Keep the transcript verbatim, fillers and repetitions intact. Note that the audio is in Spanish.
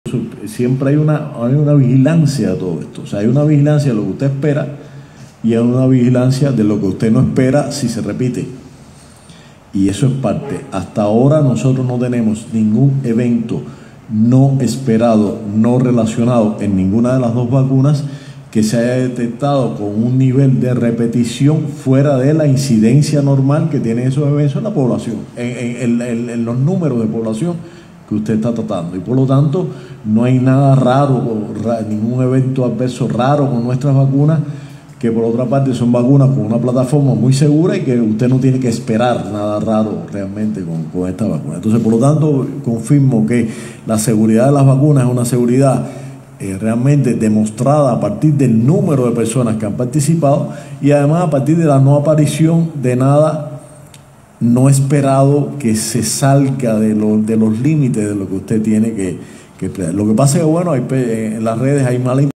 Siempre hay una, hay una vigilancia de todo esto. O sea, hay una vigilancia de lo que usted espera y hay una vigilancia de lo que usted no espera si se repite. Y eso es parte. Hasta ahora nosotros no tenemos ningún evento no esperado, no relacionado en ninguna de las dos vacunas que se haya detectado con un nivel de repetición fuera de la incidencia normal que tienen esos eventos en la población, en, en, en, en los números de población que usted está tratando. Y por lo tanto no hay nada raro, ningún evento adverso raro con nuestras vacunas, que por otra parte son vacunas con una plataforma muy segura y que usted no tiene que esperar nada raro realmente con, con esta vacuna. Entonces, por lo tanto, confirmo que la seguridad de las vacunas es una seguridad eh, realmente demostrada a partir del número de personas que han participado y además a partir de la no aparición de nada no esperado que se salga de, lo, de los límites de lo que usted tiene que, que esperar. Lo que pasa es que, bueno, hay, en las redes hay mala